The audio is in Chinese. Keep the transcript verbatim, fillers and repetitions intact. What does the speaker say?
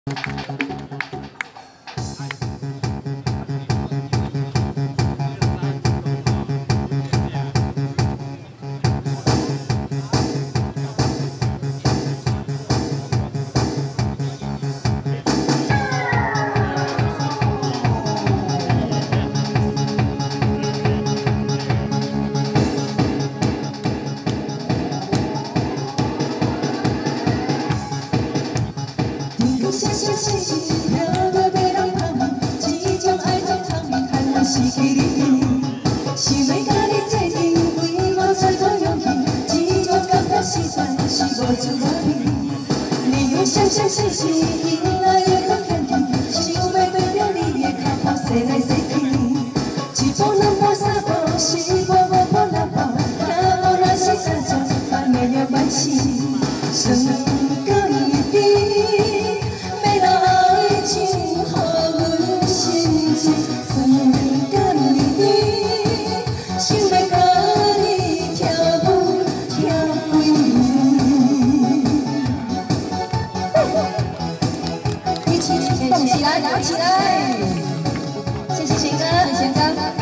谢谢谢谢，那个别人旁，这种爱中旁，看我失去你，想要甲你做阵，为我找到勇气，这种感觉实在是无处可比。你用闪闪星星，引来月光天天，想要对着你的脚步踅来踅去，一步两步三步，四步五步六步，脚步若是单纯，反而了关系，算讲一滴。 动起来，摇起来！谢谢贤哥，谢谢贤哥。